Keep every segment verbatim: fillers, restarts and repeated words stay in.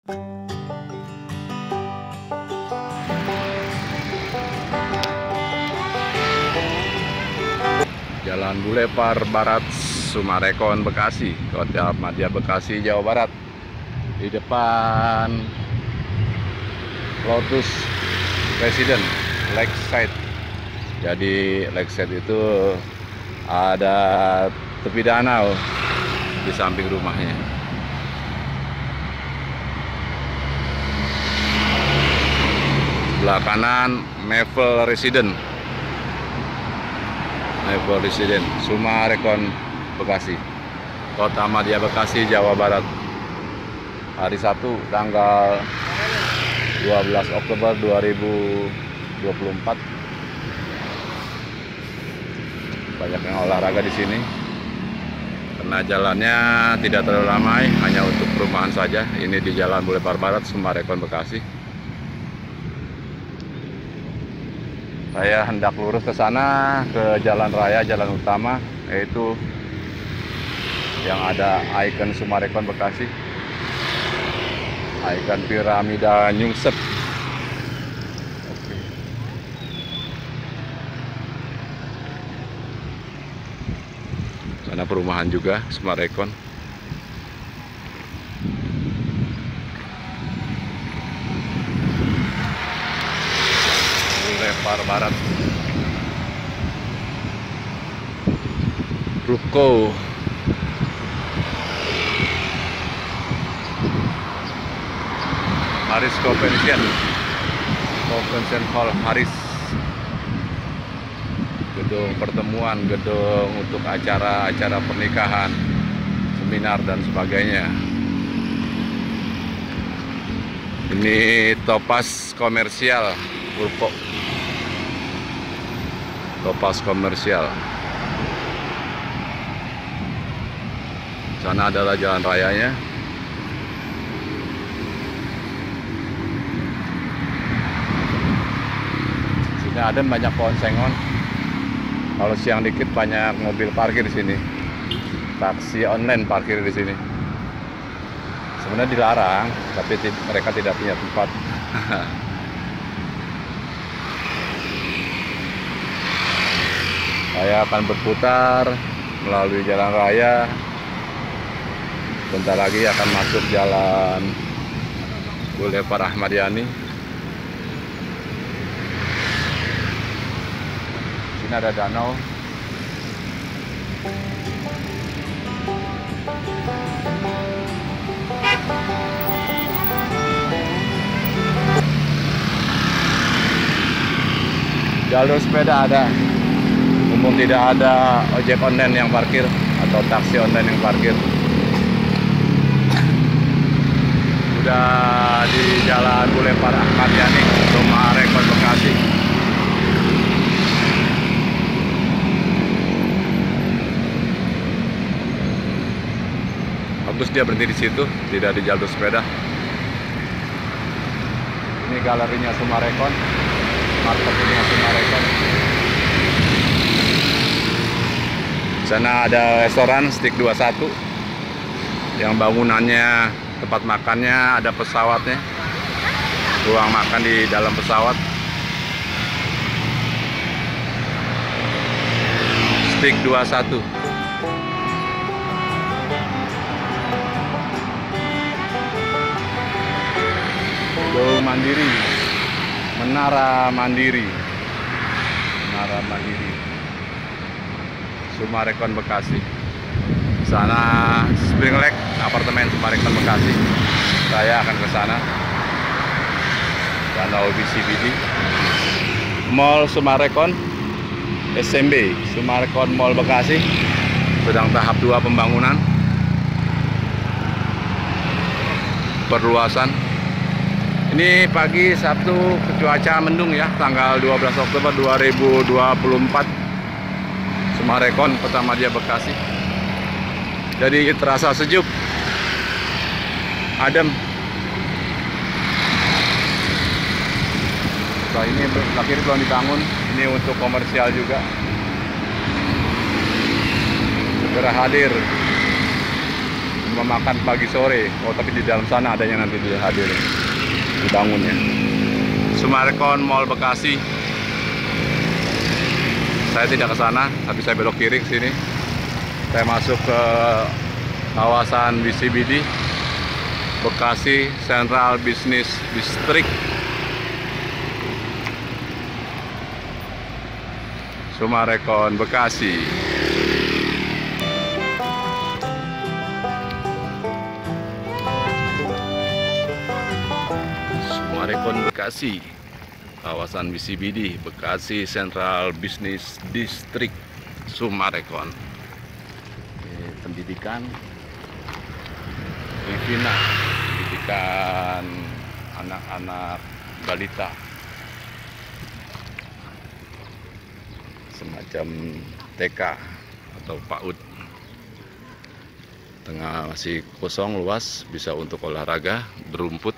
Jalan Boulevard Barat Sumarekon Bekasi, Kota Ahmadiyah Bekasi, Jawa Barat. Di depan Lotus Residence Lakeside. Jadi Lakeside itu ada tepi danau di samping rumahnya. Sebelah kanan Maple Residence. Maple Residence Sumarekon Bekasi, Kota Ahmadiyah Bekasi, Jawa Barat. Hari Sabtu tanggal dua belas Oktober dua ribu dua puluh empat. Banyak yang olahraga di sini. Karena jalannya tidak terlalu ramai, hanya untuk perumahan saja. Ini di Jalan Boulevard Barat Sumarekon Bekasi. Saya hendak lurus ke sana, ke jalan raya, jalan utama, yaitu yang ada ikon Sumarekon Bekasi, ikon piramida Nyungsep. Oke. Sana perumahan juga Sumarekon. Boulevard Barat, Ruko, Haris Convention, Convention Hall Haris, gedung pertemuan, gedung untuk acara-acara pernikahan, seminar dan sebagainya. Ini Topaz Komersial Ruko, Topaz Komersial. Sana adalah jalan rayanya. Sini ada banyak pohon sengon. Kalau siang dikit banyak mobil parkir di sini. Taksi online parkir di sini. Sebenarnya dilarang, tapi mereka tidak punya tempat. Saya akan berputar melalui jalan raya. Bentar lagi akan masuk jalan Boulevard Ahmadiyah. Sini ada danau. Jalur sepeda ada. Umum tidak ada ojek online yang parkir atau taksi online yang parkir. Udah di Jalan Boulevard Ahmadiyah nih, Sumarekon Bekasi. Bagus dia berhenti di situ, tidak di jalur sepeda. Ini galerinya Sumarekon, marketingnya Sumarekon. Sana ada restoran Stick dua puluh satu yang bangunannya, tempat makannya ada pesawatnya, ruang makan di dalam pesawat. Stick dua puluh satu. Go Mandiri, Menara Mandiri, Menara Mandiri, Sumarekon Bekasi. Sana Spring Lake, apartemen Sumarekon Bekasi. Saya akan ke sana. Danau B C B D, Mall Sumarekon, S M B Sumarekon Mall Bekasi sedang tahap dua pembangunan, perluasan. Ini pagi Sabtu, cuaca mendung ya, tanggal dua belas Oktober dua ribu dua puluh empat. Sumarekon, Kota Ahmadiyah Bekasi. Jadi terasa sejuk, adem. Nah, ini akhir belum dibangun, ini untuk komersial juga. Segera hadir Cuma makan pagi sore. Oh, tapi di dalam sana adanya nanti dia hadir dibangunnya. Summarecon Mall Bekasi. Saya tidak ke sana, tapi saya belok kiri ke sini. Saya masuk ke kawasan B C B D, Bekasi Central Business District. Summarecon Bekasi. Summarecon Bekasi, kawasan B C B D, Bekasi Central Business District, Summarecon. Ini pendidikan Vivina, pendidikan anak-anak balita, semacam T K atau PAUD. Tengah masih kosong, luas, bisa untuk olahraga, berumput.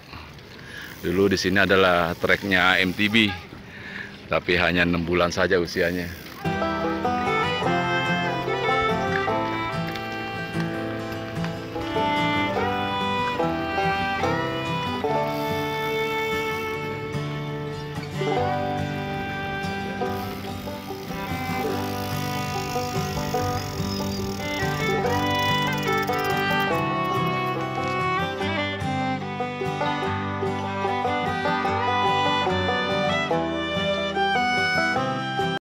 Dulu di sini adalah treknya M T B, tapi hanya enam bulan saja usianya.